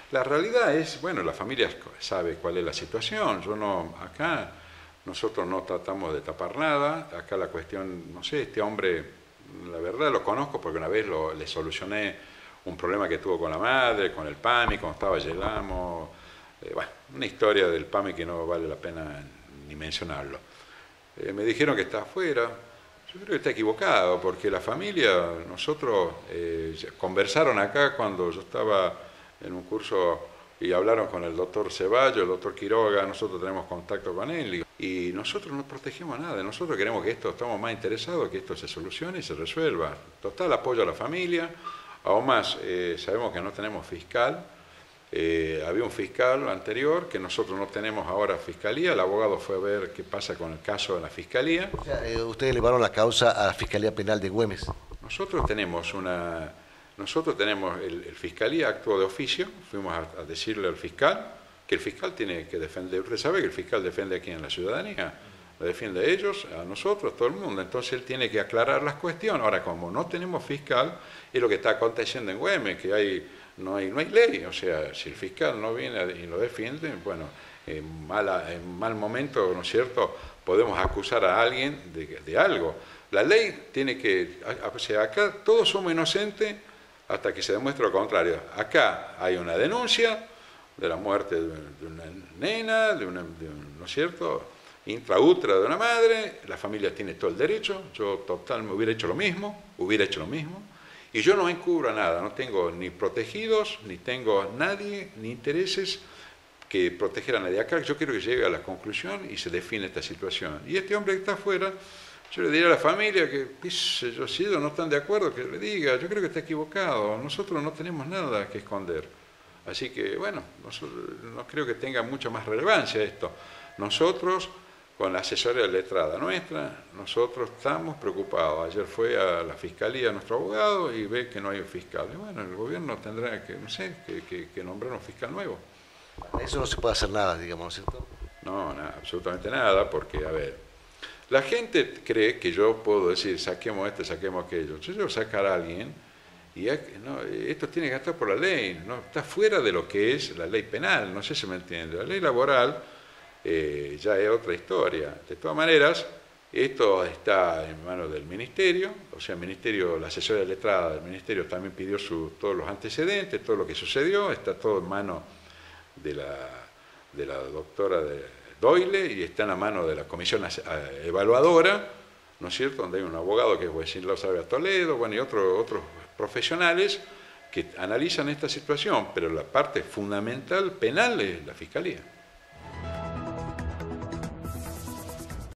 La realidad es, bueno, la familia sabe cuál es la situación. Yo no, acá nosotros no tratamos de tapar nada. Acá la cuestión, no sé, este hombre, la verdad lo conozco porque una vez le solucioné un problema que tuvo con la madre, con el PAMI, cuando estaba Yelamo. Bueno, una historia del PAMI que no vale la pena ni mencionarlo. Me dijeron que está afuera. Yo creo que está equivocado, porque la familia, nosotros conversaron acá cuando yo estaba en un curso y hablaron con el doctor Ceballos, el doctor Quiroga, nosotros tenemos contacto con él y nosotros no protegemos nada, nosotros queremos que esto, estamos más interesados que esto se solucione y se resuelva. Total apoyo a la familia, aún más sabemos que no tenemos fiscal. Había un fiscal anterior, que nosotros no tenemos ahora fiscalía, el abogado fue a ver qué pasa con el caso de la fiscalía. O sea, ustedes elevaron la causa a la Fiscalía Penal de Güemes. Nosotros tenemos el fiscalía actuó de oficio, fuimos a decirle al fiscal que el fiscal tiene que defender, usted sabe que el fiscal defiende aquí en la ciudadanía, lo defiende a ellos, a nosotros, a todo el mundo, entonces él tiene que aclarar las cuestiones. Ahora, como no tenemos fiscal, es lo que está aconteciendo en Güemes, que no hay ley, o sea, si el fiscal no viene y lo defiende, bueno, en mal momento, ¿no es cierto?, podemos acusar a alguien de algo. La ley tiene que, o sea, acá todos somos inocentes hasta que se demuestre lo contrario. Acá hay una denuncia de la muerte de una nena, ¿no es cierto?, intrautra de una madre, la familia tiene todo el derecho, yo total me hubiera hecho lo mismo, y yo no encubro nada, no tengo ni protegidos, ni tengo nadie, ni intereses que proteger a nadie. Acá yo quiero que llegue a la conclusión y se define esta situación. Y este hombre que está afuera, yo le diría a la familia que, si ellos no están de acuerdo, que le diga, yo creo que está equivocado, nosotros no tenemos nada que esconder. Así que, bueno, no creo que tenga mucha más relevancia esto. Nosotros, con la asesoría letrada nuestra, nosotros estamos preocupados. Ayer fue a la fiscalía nuestro abogado y ve que no hay un fiscal. Y bueno, el gobierno tendrá que, no sé, que nombrar un fiscal nuevo. Eso no se puede hacer nada, digamos, ¿no es cierto? No, absolutamente nada, porque, a ver, la gente cree que yo puedo decir, saquemos esto, saquemos aquello. Yo quiero sacar a alguien y no, esto tiene que estar por la ley, no está fuera de lo que es la ley penal, no sé si me entiende. La ley laboral ya es otra historia. De todas maneras, esto está en manos del Ministerio, o sea, el Ministerio, la asesoría letrada del Ministerio también pidió todos los antecedentes, todo lo que sucedió, está todo en manos de la doctora Doyle y está en la mano de la comisión evaluadora, ¿no es cierto?, donde hay un abogado que es Wenceslao Sarabia Toledo, bueno, y otros profesionales que analizan esta situación, pero la parte fundamental penal es la Fiscalía.